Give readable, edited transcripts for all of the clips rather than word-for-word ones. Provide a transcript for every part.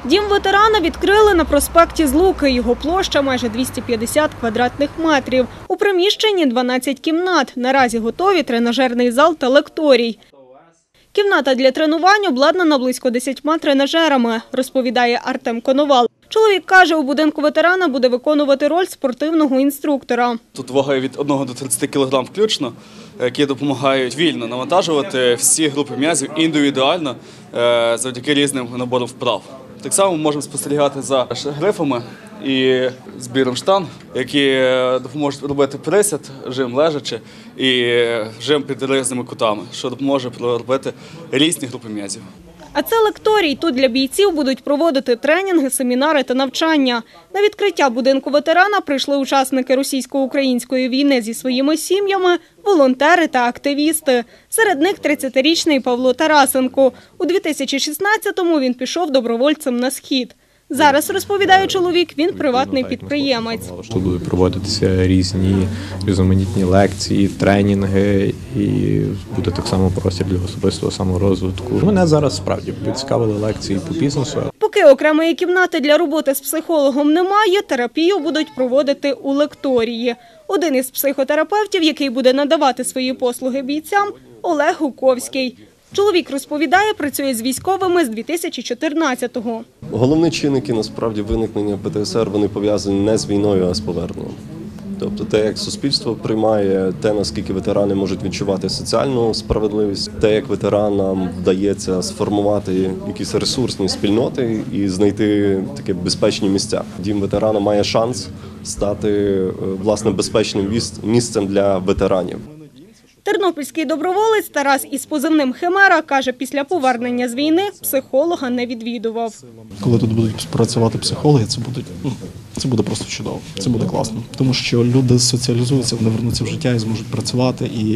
Дім ветерана відкрили на проспекті Злуки. Його площа майже 250 квадратних метрів. У приміщенні 12 кімнат. Наразі готові тренажерний зал та лекторій. Кімната для тренувань обладнана близько 10 тренажерами, розповідає Артем Коновал. Чоловік каже, у будинку ветерана буде виконувати роль спортивного інструктора. Тут вага від 1 до 30 кг включно, які допомагають вільно навантажувати всі групи м'язів індивідуально завдяки різним наборам вправ. Так само ми можемо спостерігати за грифами і збіром штанг, які допоможуть робити присід, жим лежачи і жим під різними кутами, що допоможе робити різні групи м'язів. А це лекторій. Тут для бійців будуть проводити тренінги, семінари та навчання. На відкриття будинку ветерана прийшли учасники російсько-української війни зі своїми сім'ями, волонтери та активісти. Серед них 30-річний Павло Тарасенко. У 2016-му він пішов добровольцем на Схід. Зараз, розповідає чоловік, він приватний підприємець. Тут будуть проводитися різноманітні лекції, тренінги і буде так само простір для особистого саморозвитку. Мене зараз справді цікавили лекції по бізнесу. Поки окремої кімнати для роботи з психологом немає, терапію будуть проводити у лекторії. Один із психотерапевтів, який буде надавати свої послуги бійцям – Олег Гуковський. Чоловік розповідає, працює з військовими з 2014-го. Головні чинники, насправді, виникнення ПТСР, вони пов'язані не з війною, а з поверненням. Тобто те, як суспільство приймає, те, наскільки ветерани можуть відчувати соціальну справедливість, те, як ветеранам вдається сформувати якісь ресурсні спільноти і знайти такі безпечні місця. Дім ветерана має шанс стати, власне, безпечним місцем для ветеранів. Тернопільський доброволець Тарас із позивним «Химера» каже, після повернення з війни психолога не відвідував. Коли тут будуть працювати психологи, це буде просто чудово, це буде класно. Тому що люди соціалізуються, вони вернуться в життя і зможуть працювати і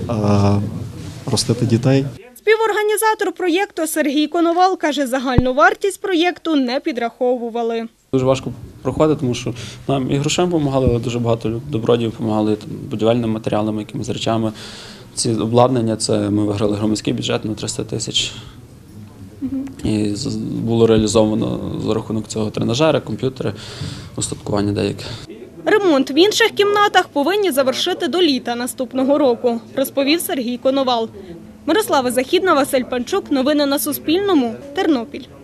ростити дітей. Співорганізатор проєкту Сергій Коновал каже, загальну вартість проєкту не підраховували. Дуже важко проходити, тому що нам і грошем допомагали, але дуже багато добродіїв допомагали будівельними матеріалами, якимись речами. Ці обладнання, це ми виграли громадський бюджет на 300 тисяч. І було реалізовано за рахунок цього тренажери, комп'ютери, устаткування деяке. Ремонт в інших кімнатах повинні завершити до літа наступного року, розповів Сергій Коновал. Мирослава Західна, Василь Панчук. Новини на Суспільному. Тернопіль.